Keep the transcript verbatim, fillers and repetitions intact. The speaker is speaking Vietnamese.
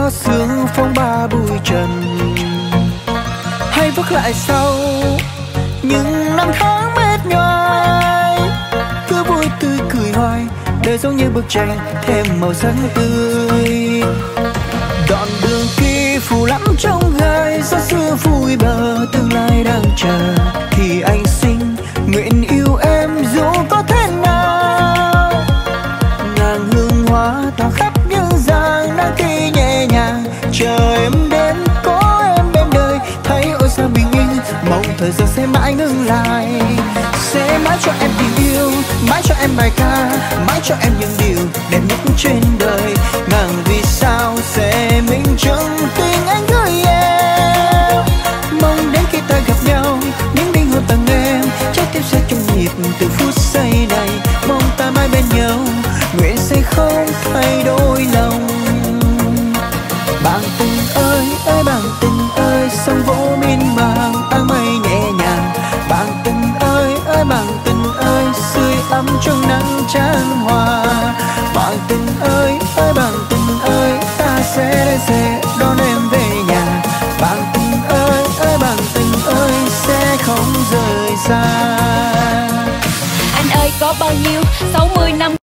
có sương phong ba bụi trần, hay vác lại sau những năm tháng mệt nhoài. Cứ vui tươi cười hoài, đời giống như bức tranh thêm màu sắc tươi. Đoạn đường kia phù lắm trong gai, gió xưa vui bờ tương lai đang chờ. Thì anh xin nguyện yêu em dù có thế nào. Ngàn hương hoa tỏa khắp những giang nắng khi nhẹ nhàng chờ em đến, có em bên đời thấy ôi sao bình yên. Mong thời gian sẽ mãi ngừng lại, sẽ mãi cho em tình yêu, mãi cho em bài ca, mãi cho em những điều đẹp nhất trên đời. Ngàn vì sao sẽ minh chứng tình anh gửi em. Mong đến khi ta gặp nhau, những linh hồn tầng em, trái tim sẽ chung nhịp từ phút giây này. Mong ta mãi bên nhau, nguyện sẽ không thay đổi lòng. Bạn tình ơi ơi bạn tình ơi, sông vỗ miên man áng mây nhẹ nhàng. Bạn tình ơi ơi bạn tình ơi, sưởi ấm trong nắng chan hòa. Bạn tình ơi ơi bạn tình ơi, ta sẽ sẽ